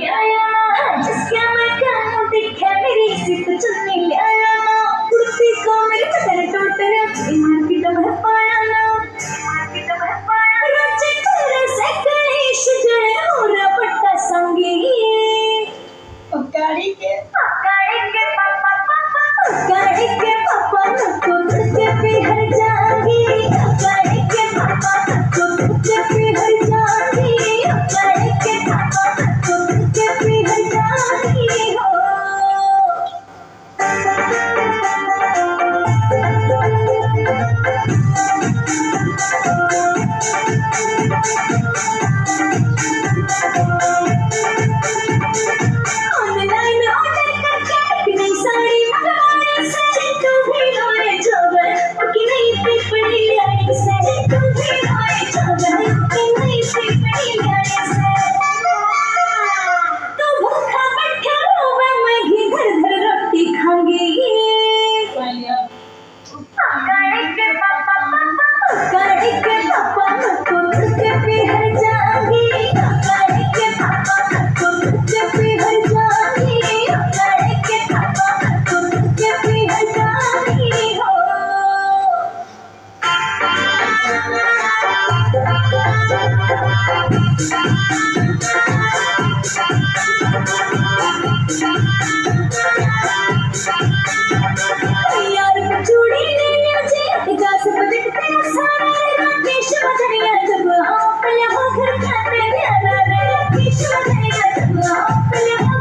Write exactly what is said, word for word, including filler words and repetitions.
आया ना, जिसके मैं कहूँ दिखे मेरी सिर्फ चुन्नी ले आया ना, कुर्सी को मेरी बटन टूट रहा मार्केट में पाया ना, मार्केट में पाया रोजे तेरे से कहीं शुजरे हो रहा पट्टा संगी पकाड़ी के पकाड़ी के पापा पापा पकाड़ी के पापा नको तुझे भी हर जागी पकाड़ी के पापा नको तुझे भी हर जागी पकाड़ी के पापा नको तुझे भी हर जागी हो ऑनलाइन ऑर्डर करके एक नई साड़ी मंगवाने से तू भी रोए जोबन कि नहीं पिपड़ी लाने से तू भी रोए जोबन कि नहीं पिपड़ी लाने से तू भूखा बैठा रोवे मैं घी घर घर रोटी खाऊंगी पकाड़ी के पापा पापा पकाड़ी के पापा नको तुझे भी हर जागी पकाड़ी के पापा नको तुझे भी हर जागी पकाड़ी के पापा नको तुझे भी हर जागी हो यार चूड़ी ले मुझे अटका से बजट तेरा सारा राकेश बजरिया जब आप ले हो घर खाते प्यारा रे राकेश बजरिया जब आप ले हो